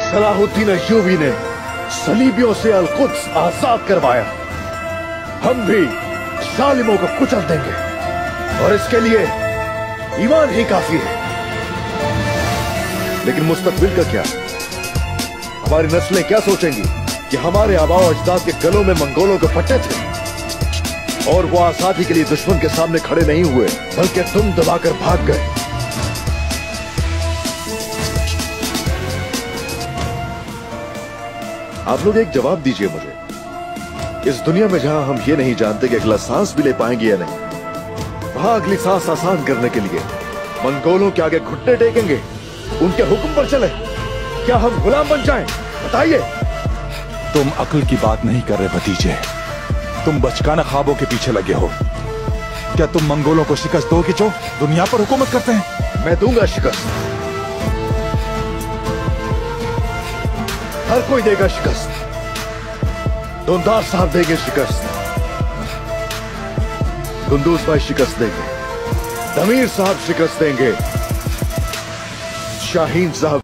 Salahuddin Ayyubi ने सलीबियों से Al-Quds आजाद करवाया। हम भी जालिमों को कुचल देंगे और इसके लिए ईमान ही काफी है। लेकिन मुस्तकबिल का क्या? हमारी नस्लें क्या सोचेंगी कि हमारे आबाओ अजदाद के गलों में मंगोलों के पट्टे थे और वो आजादी के लिए दुश्मन के सामने खड़े नहीं हुए, बल्कि तुम दबाकर भाग गए। आप लोग एक जवाब दीजिए मुझे। इस दुनिया में जहां हम ये नहीं जानते कि अगला सांस भी ले पाएंगे या नहीं, वहां अगली सांस आसान करने के लिए मंगोलों के आगे घुटने टेकेंगे, उनके हुक्म पर चले? क्या हम गुलाम बन जाएं? बताइए। तुम अक्ल की बात नहीं कर रहे भतीजे, तुम बचकाना ख्वाबों के पीछे लगे हो। क्या तुम मंगोलों को शिकस्त दोगे जो दुनिया पर हुकूमत करते हैं? मैं दूंगा शिकस्त, हर कोई देगा शिकस्त। दुंदार साहब देंगे शिकस्त, कुंदूज भाई शिकस्त देंगे, दमीर साहब शिकस्त देंगे, शाहीन साहब